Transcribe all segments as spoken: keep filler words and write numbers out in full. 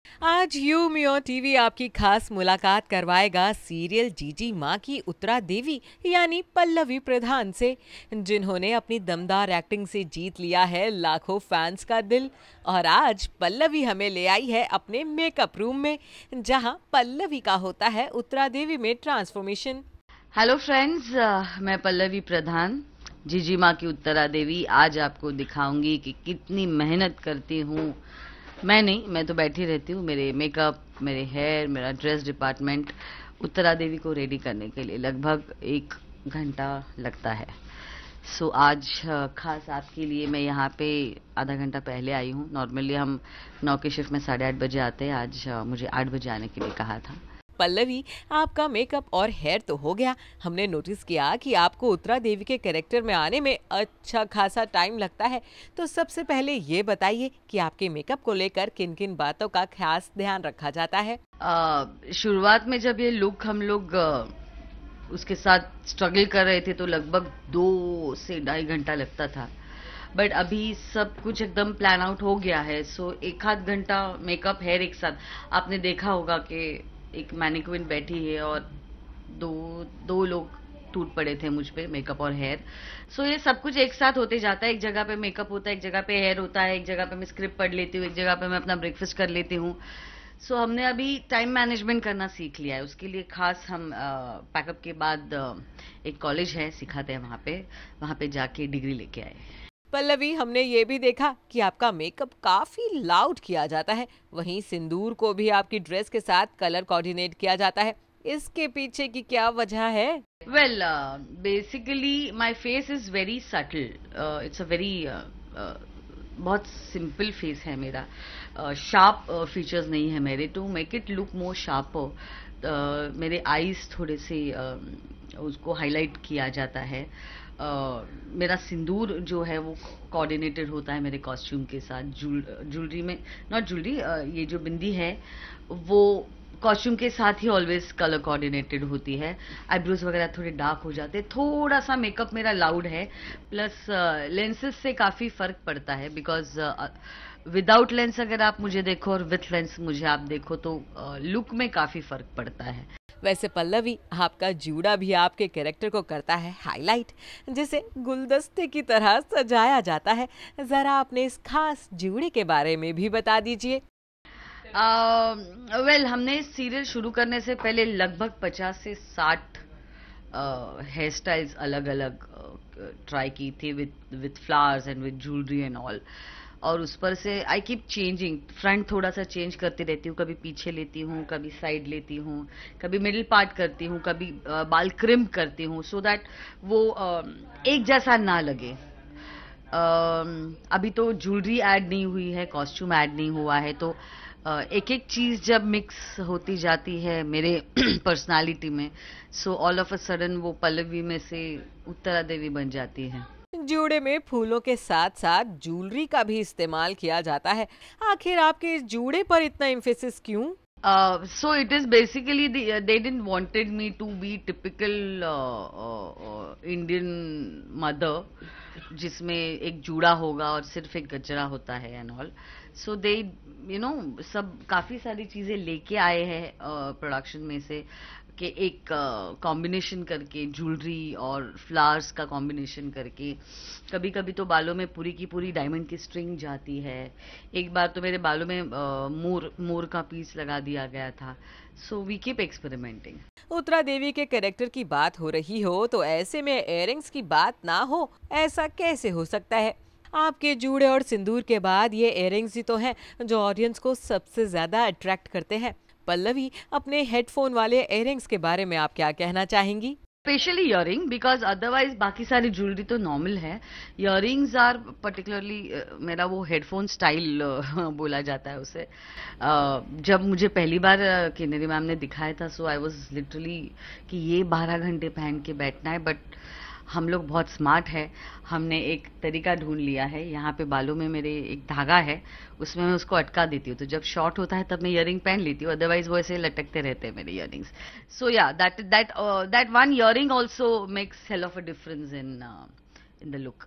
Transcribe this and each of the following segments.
आज you मियो TV आपकी खास मुलाकात करवाएगा सीरियल जीजी माँ की उत्तरा देवी यानी पल्लवी प्रधान से, जिन्होंने अपनी दमदार एक्टिंग से जीत लिया है लाखों फैंस का दिल। और आज पल्लवी हमें ले आई है अपने मेकअप रूम में, जहां पल्लवी का होता है उत्तरा देवी में ट्रांसफॉर्मेशन। हेलो फ्रेंड्स, मैं पल्लवी प्रधान जीजी माँ की उत्तरा देवी आज आपको दिखाऊंगी कि कितनी मेहनत करती हूँ। मैं नहीं, मैं तो बैठी रहती हूँ। मेरे मेकअप, मेरे हेयर, मेरा ड्रेस डिपार्टमेंट उत्तरा देवी को रेडी करने के लिए लगभग एक घंटा लगता है। सो so, आज अ, खास आपके लिए मैं यहाँ पे आधा घंटा पहले आई हूँ। नॉर्मली हम नौ के शिफ्ट में साढ़े आठ बजे आते हैं। आज अ, मुझे आठ बजे आने के लिए कहा था। पल्लवी, आपका मेकअप और हेयर तो हो गया। हमने नोटिस किया कि आपको उत्तरा देवी के कैरेक्टर में आने में अच्छा खासा टाइम लगता है। तो सबसे पहले ये बताइए कि आपके मेकअप को लेकर किन किन बातों का खास ध्यान रखा जाता है। अ, शुरुआत में जब ये लुक हम लोग अ, उसके साथ स्ट्रगल कर रहे थे तो लगभग दो से ढाई घंटा लगता था। बट अभी सब कुछ एकदम प्लान आउट हो गया है। सो एक आध घंटा मेकअप हेयर एक साथ। आपने देखा होगा कि एक मैनिक्विन बैठी है और दो दो लोग टूट पड़े थे मुझ पे, मेकअप और हेयर। सो ये सब कुछ एक साथ होते जाता है। एक जगह पे मेकअप होता है, एक जगह पे हेयर होता है, एक जगह पे मैं स्क्रिप्ट पढ़ लेती हूँ, एक जगह पे मैं अपना ब्रेकफास्ट कर लेती हूँ। सो so, हमने अभी टाइम मैनेजमेंट करना सीख लिया है। उसके लिए खास हम पैकअप के बाद अ, एक कॉलेज है, सिखाते हैं वहाँ पे वहाँ पे जाके डिग्री लेके आए। पल्लवी, हमने ये भी देखा कि आपका मेकअप काफी लाउड किया जाता है। वहीं सिंदूर को भी आपकी ड्रेस के साथ कलर कोऑर्डिनेट किया जाता है। इसके पीछे की क्या वजह है? Well, basically my face is very subtle. It's a very बहुत सिंपल फेस है मेरा। शार्प uh, फीचर्स uh, नहीं है मेरे, to make it look more sharp. मेरे आईज थोड़े से uh, उसको हाईलाइट किया जाता है। uh, मेरा सिंदूर जो है वो कोऑर्डिनेटेड होता है मेरे कॉस्ट्यूम के साथ। ज्वेलरी में, नॉट ज्वेलरी, uh, ये जो बिंदी है वो कॉस्ट्यूम के साथ ही ऑलवेज कलर कोऑर्डिनेटेड होती है। आईब्रोज वगैरह थोड़े डार्क हो जाते हैं। थोड़ा सा मेकअप मेरा लाउड है, प्लस लेंसेज से काफी फर्क पड़ता है। बिकॉज विदाउट लेंस अगर आप मुझे देखो और विथ लेंस मुझे आप देखो तो लुक uh, में काफी फर्क पड़ता है। वैसे पल्लवी, आपका जूड़ा भी आपके कैरेक्टर को करता है हाईलाइट, जिसे गुलदस्ते की तरह सजाया जाता है। जरा अपने इस खास जूड़े के बारे में भी बता दीजिए। वेल, हमने सीरियल शुरू करने से पहले लगभग पचास से साठ हेयर स्टाइल्स अलग अलग ट्राई की थी, with with flowers and with jewellery and all. और उस पर से आई कीप चेंजिंग। फ्रंट थोड़ा सा चेंज करती रहती हूँ, कभी पीछे लेती हूँ, कभी साइड लेती हूँ, कभी मिडिल पार्ट करती हूँ, कभी uh, बाल क्रिम्प करती हूँ, सो so दैट वो uh, एक जैसा ना लगे। uh, अभी तो ज्वेलरी ऐड नहीं हुई है, कॉस्ट्यूम ऐड नहीं हुआ है, तो एक एक चीज जब मिक्स होती जाती है मेरे पर्सनालिटी में, so all of a sudden वो पल्लवी में से उत्तरा देवी बन जाती है। जूड़े में फूलों के साथ साथ ज्वेलरी का भी इस्तेमाल किया जाता है। आखिर आपके इस जूड़े पर इतना एम्फेसिस क्यों? So it is basically they didn't wanted me to be typical Indian mother, जिसमें एक जूड़ा होगा और सिर्फ एक गजरा होता है and all. So they you know सब काफी सारी चीजें लेके आए हैं प्रोडक्शन में से, कि एक कॉम्बिनेशन uh, करके ज्वेलरी और फ्लावर्स का कॉम्बिनेशन करके। कभी कभी तो बालों में पूरी की पूरी डायमंड की स्ट्रिंग जाती है। एक बार तो मेरे बालों में uh, मोर मोर का पीस लगा दिया गया था। So we keep experimenting. Uttara Devi के कैरेक्टर की बात हो रही हो तो ऐसे में इयररिंग्स की बात ना हो, ऐसा कैसे हो सकता है? आपके जूड़े और सिंदूर के बाद ये इयररिंग्स ही तो हैं जो ऑडियंस को सबसे ज्यादा अट्रैक्ट करते हैं। पल्लवी, अपने हेडफोन वाले इयररिंग्स के बारे में आप क्या कहना चाहेंगी? स्पेशली इयरिंग, बिकॉज अदरवाइज बाकी सारी ज्वेलरी तो नॉर्मल है। इयरिंग्स आर पर्टिकुलरली मेरा वो हेडफोन स्टाइल बोला जाता है उसे। uh, जब मुझे पहली बार किन्नरी मैम ने दिखाया था, सो आई वाज लिटरली कि ये बारह घंटे पहन के बैठना है। बट हम लोग बहुत स्मार्ट है, हमने एक तरीका ढूंढ लिया है। यहाँ पे बालों में मेरे एक धागा है, उसमें मैं उसको अटका देती हूँ, तो जब शॉर्ट होता है तब मैं इयरिंग पहन लेती हूँ, अदरवाइज वो ऐसे लटकते रहते हैं मेरे earrings. So yeah that that that one earring also makes hell of a difference in in the look.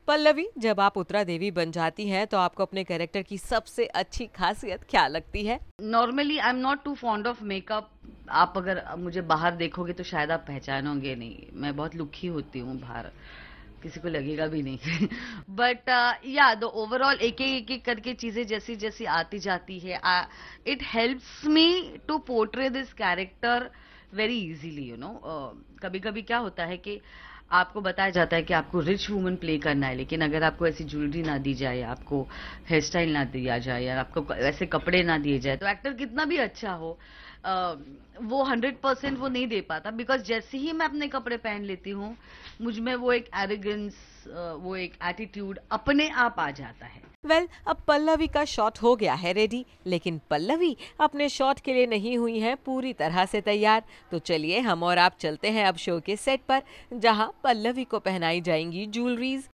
Pallavi, जब आप उत्तरा देवी बन जाती हैं तो आपको अपने कैरेक्टर की सबसे अच्छी खासियत क्या लगती है? Normally I am not too fond of makeup. आप अगर मुझे बाहर देखोगे तो शायद आप पहचानोगे नहीं, मैं बहुत लुकी होती हूँ बाहर, किसी को लगेगा भी नहीं। बट या द ओवरऑल एक एक एक करके चीजें जैसी जैसी आती जाती है, it helps me to portray this character very easily, you know. कभी कभी क्या होता है कि आपको बताया जाता है कि आपको रिच वुमन प्ले करना है, लेकिन अगर आपको ऐसी ज्वेलरी ना दी जाए, आपको हेयर स्टाइल ना दिया जाए, या आपको ऐसे कपड़े ना दिए जाए, तो एक्टर कितना भी अच्छा हो आ, वो हंड्रेड परसेंट वो नहीं दे पाता। बिकॉज जैसे ही मैं अपने कपड़े पहन लेती हूँ, मुझ में वो एक एरोगेंस, वो एक एटीट्यूड अपने आप आ जाता है। वेल well, अब पल्लवी का शॉट हो गया है रेडी, लेकिन पल्लवी अपने शॉट के लिए नहीं हुई हैं पूरी तरह से तैयार। तो चलिए हम और आप चलते हैं अब शो के सेट पर, जहां पल्लवी को पहनाई जाएंगी ज्वेलरीज।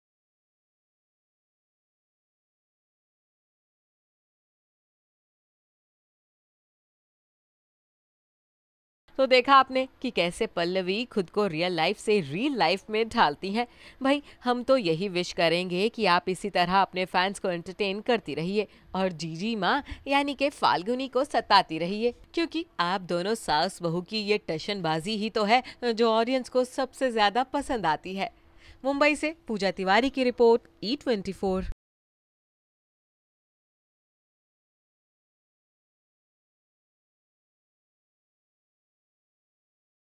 तो देखा आपने कि कैसे पल्लवी खुद को रियल लाइफ से रियल लाइफ में ढालती हैं। भाई हम तो यही विश करेंगे कि आप इसी तरह अपने फैंस को एंटरटेन करती रहिए और जीजी माँ यानी कि फाल्गुनी को सताती रहिए, क्योंकि आप दोनों सास बहू की ये टशनबाजी ही तो है जो ऑडियंस को सबसे ज्यादा पसंद आती है। मुंबई से पूजा तिवारी की रिपोर्ट, ई ट्वेंटी फोर।